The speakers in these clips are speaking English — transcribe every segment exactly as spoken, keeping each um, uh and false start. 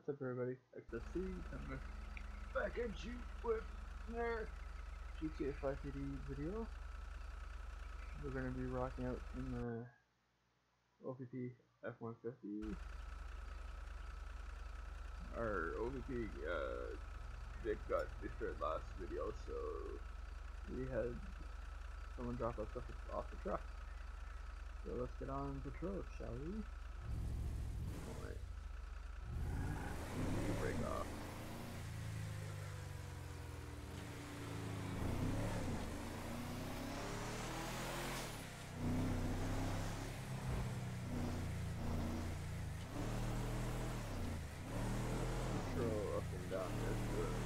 What's up, everybody? X S C coming back at you with another G T A five P D video. We're going to be rocking out in the O V P F one fifty. Our O V P uh, Vic got destroyed last video, so we had someone drop us off, off the truck. So let's get on patrol, shall we? Alright. Break off. Patrol up and down this road.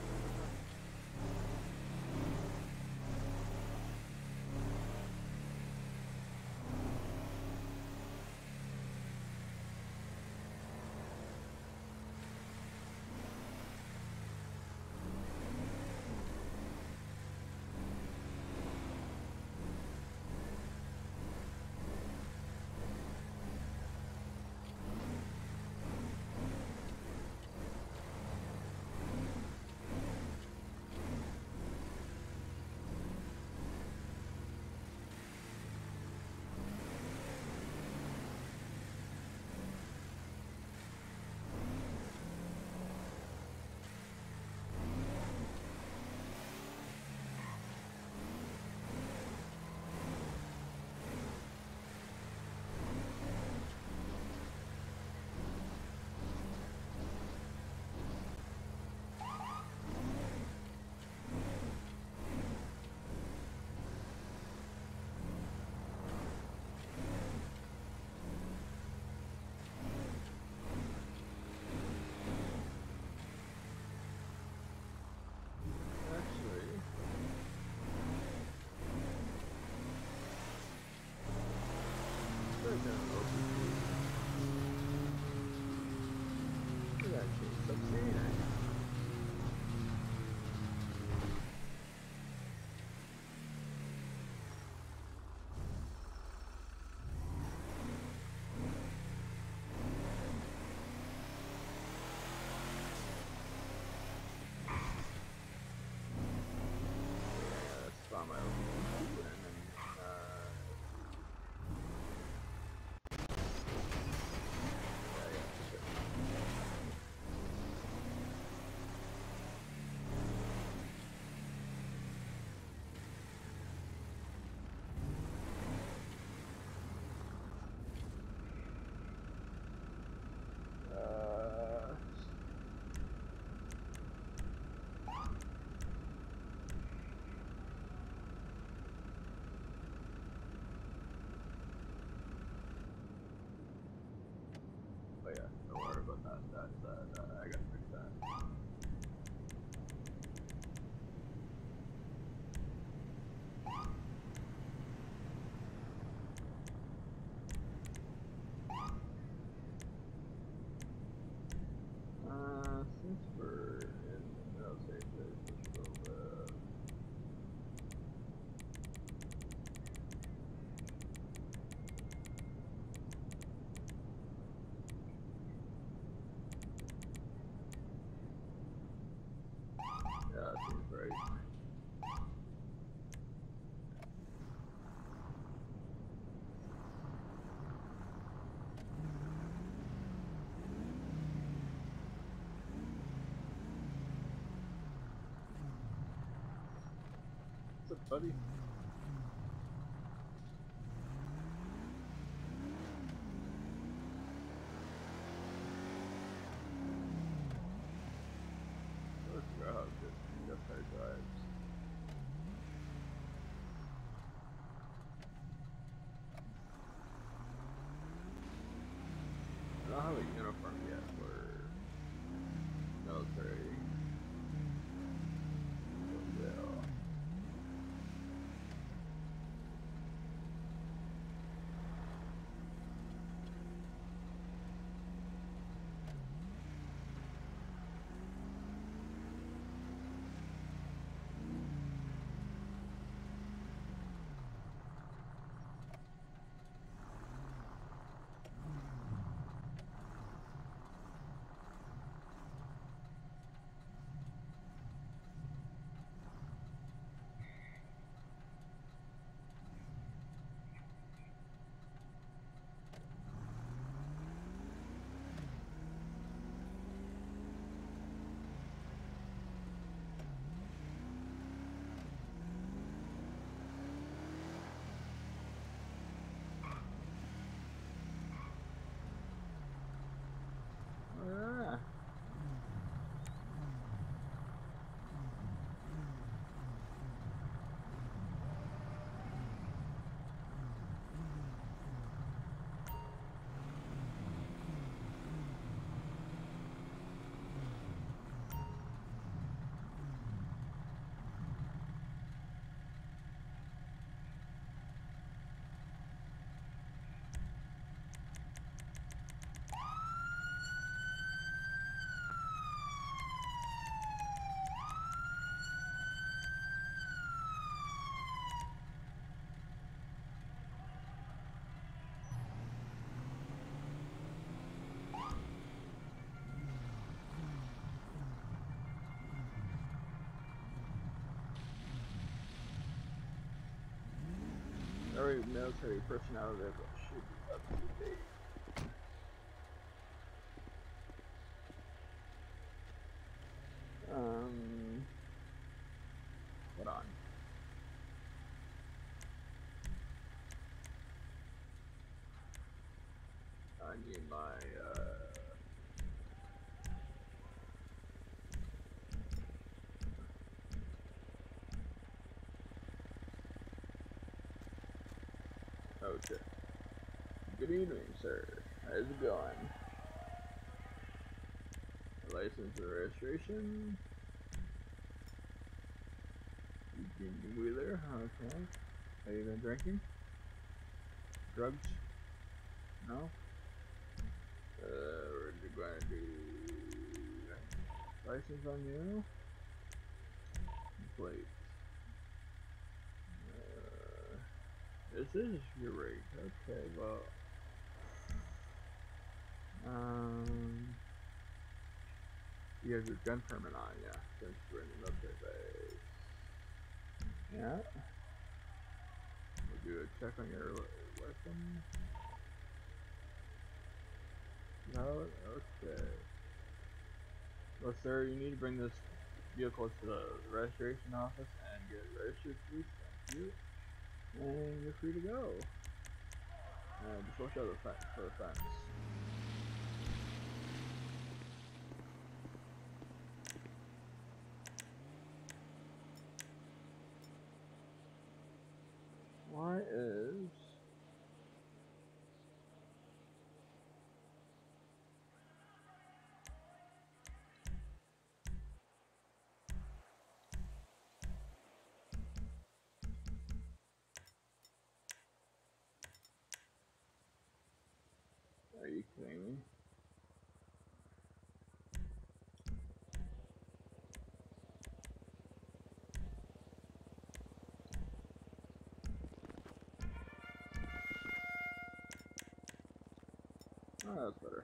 Look at that shit, so serious. My own and then uh, yeah, yeah, sure. Uh, Oh yeah, don't worry about that. That, that, that I gotta fix that. Uh, since we're in the no safe place, let's go uh yeah, that seems right. What's up, buddy? Let's figure out how this this car drives. I don't have a uniform yet for military. So, yeah. every military personnel vehicle should be up to date. Um, hold on. I need my, uh... oh shit. Good evening, sir. How's it going? License and registration. Eugene Wheeler, okay. Have you been drinking? Drugs? No? Uh, we're going to do license on you. Plate. Uh, this is your rate. Okay, well. Um, you have your gun permit on, yeah, since we're in the military base. Yeah. We'll do a check on your weapon. No, okay. Well, sir, you need to bring this vehicle to the registration office and get it registered, please. Thank you. And you're free to go. Uh, just watch out the fence for the fence. Why is... Are you kidding me? Oh, that's better.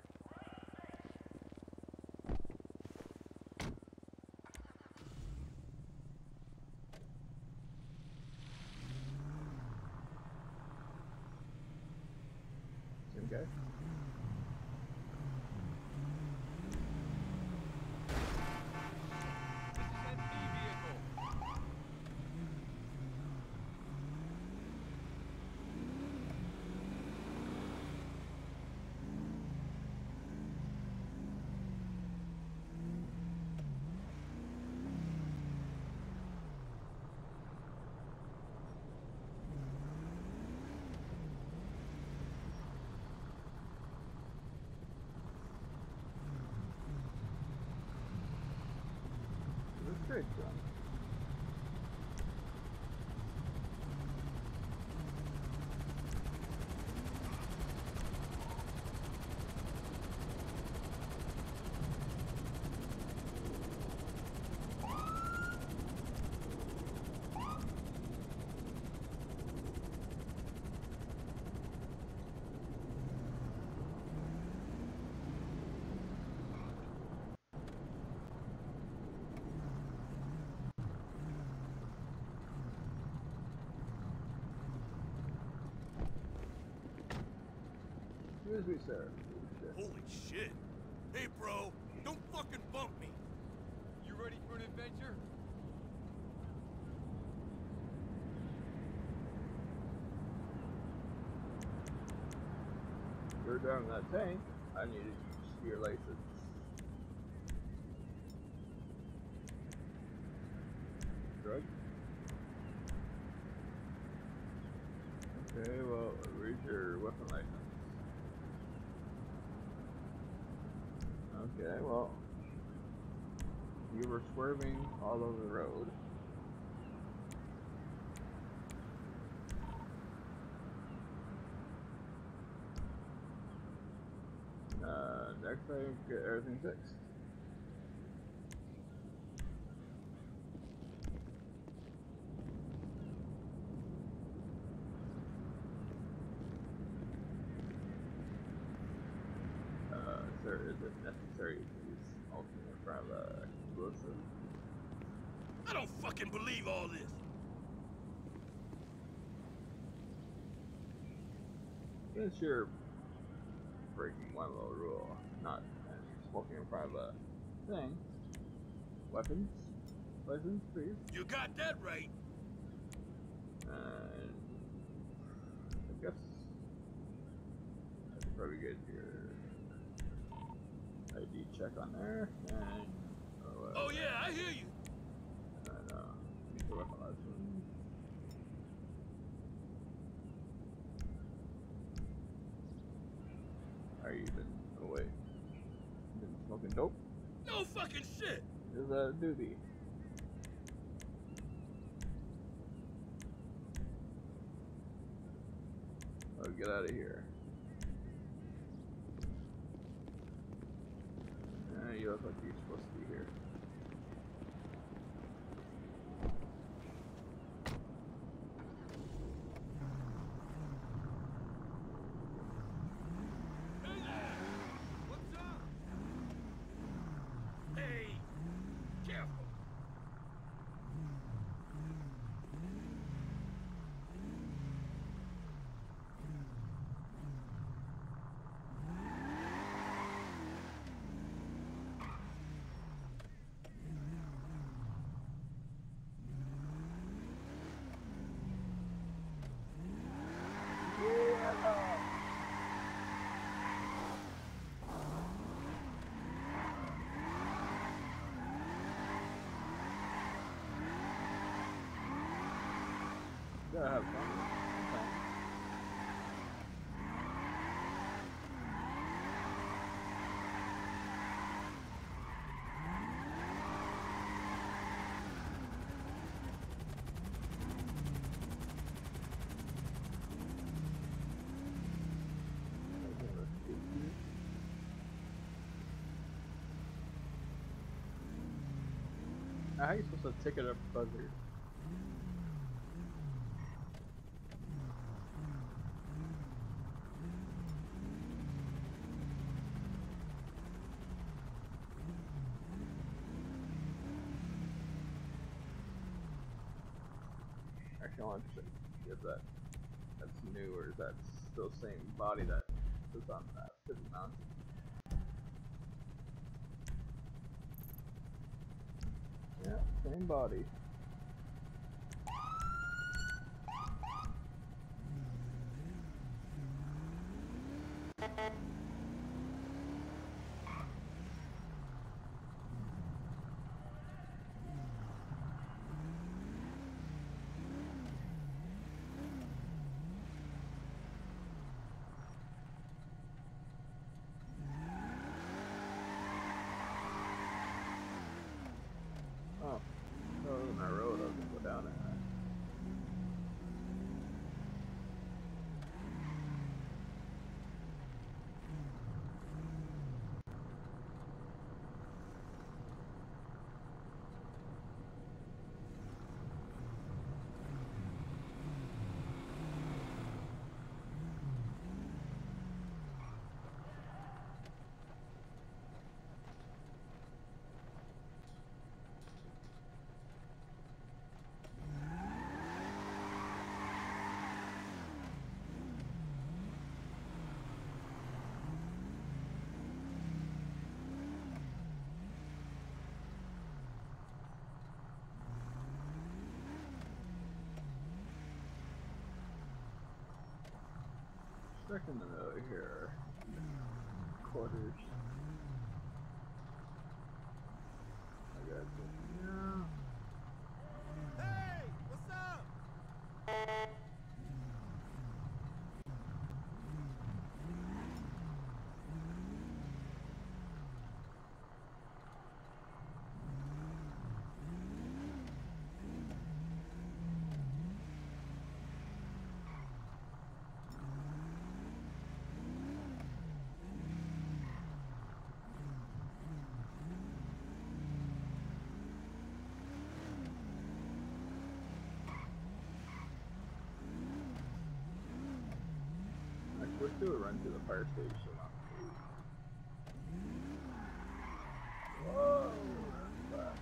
Same guy? That's great, John. Excuse me, sir. Holy shit. Hey, bro, don't fucking bump me. You ready for an adventure? You're driving that tank. I need to see your license. Drug? Okay, well, read your weapon license. Okay, well, you were swerving all over the road. Uh, next time, get everything fixed. Uh, sir, is it necessary to use ultimate from uh, explosive? I don't fucking believe all this. Since you're breaking one little rule, not and you're smoking in front of a thing, weapons, license, please. You got that right. And I guess I should probably get your I D check on there, and oh, uh, Oh yeah, I hear you. and uh, need the weapon license. Are you been? Oh wait, you been smoking dope? No fucking shit. Is that a doobie? Oh, get out of here. Uh, you look like you're supposed to be here. Hey there! What's up? Hey, careful. You gotta have fun. Okay. Now, how are you supposed to ticket a buzzard? Actually, I want to check if that that's new or is that still same body that was on that City Mountain. Yeah, same body. Oh, that was my road. I was gonna go down it. Stuck in the middle here. Quarters. I got it. Yeah. Hey! What's up? Actually, let's do a run to the fire station. Whoa! That's fast.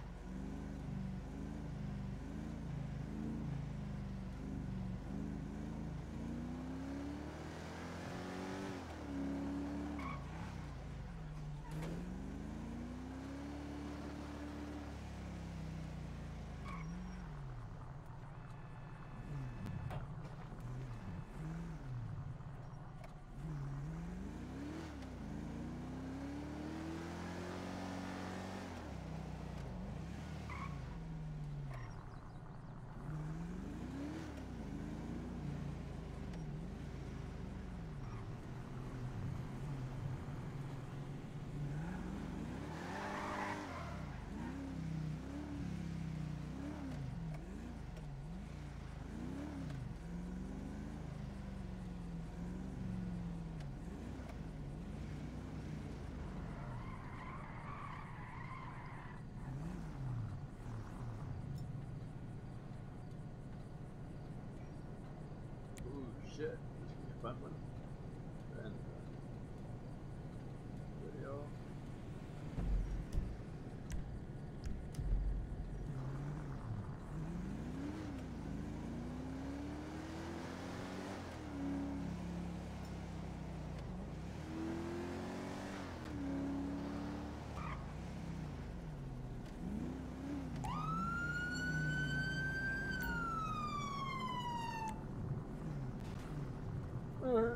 shit. This can be a fun one. And uh, video. Alright.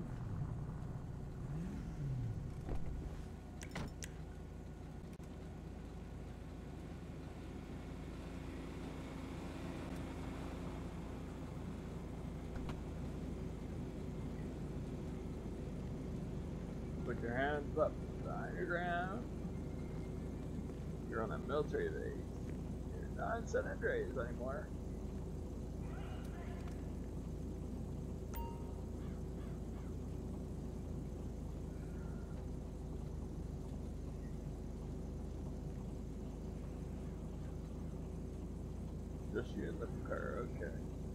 Put your hands up behind your ground. You're on a military base. You're not in San Andreas anymore. Just you in the car, okay.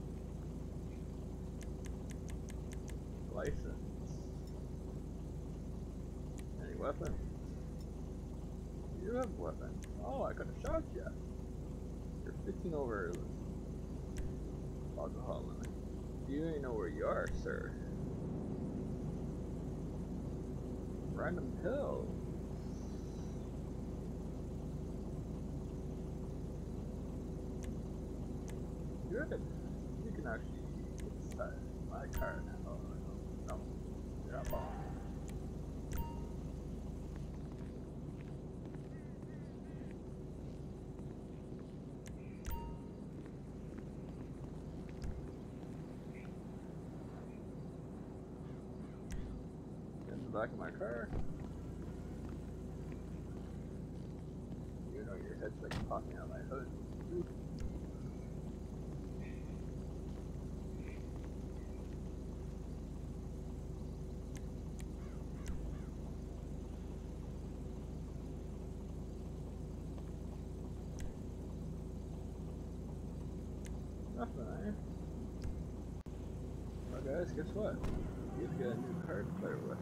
License. Any weapons? You have weapons. Oh, I could have shot you. You're fifteen over alcohol limit. You don't even know where you are, sir. Random pills. Good. You can actually get inside my car now. Oh, no, no, you're not bomb. In the back of my car. You know your head's like popping out my hood. Ooh. Nothing, eh? Well guys, guess what? You have to get a new card to play with.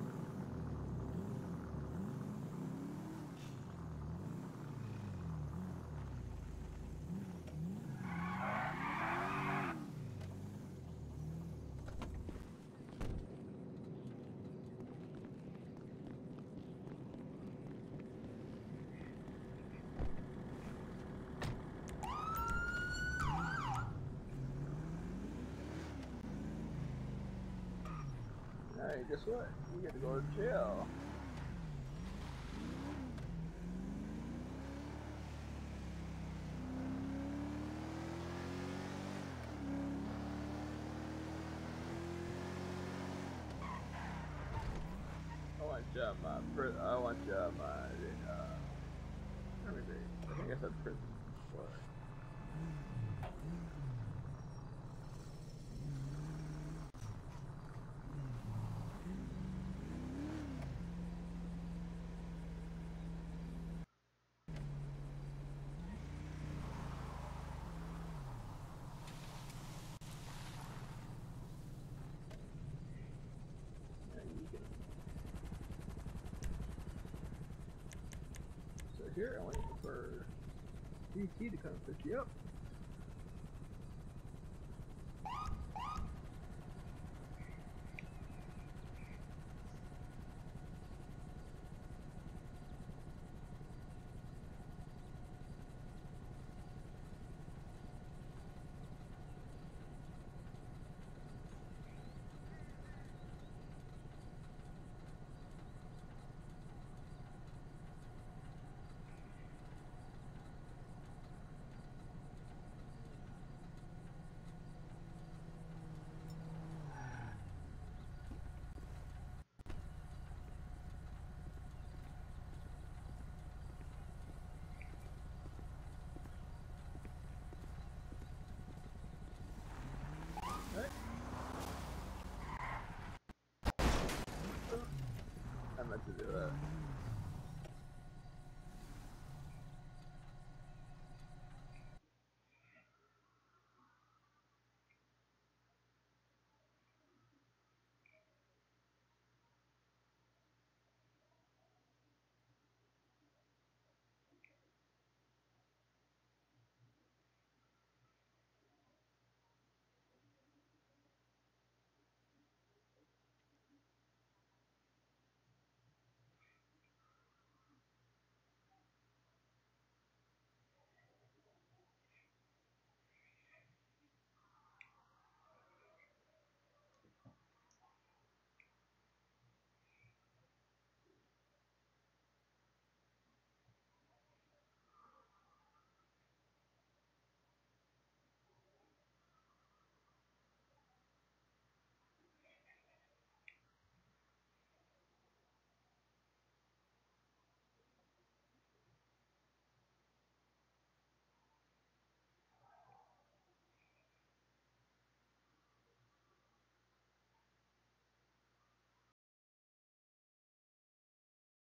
Hey, guess what? You get to go to jail. I want you at my prison. I want you at my, uh, let me see. I think I said prison before. So here I want you for V T to come pick you up. I meant to do that.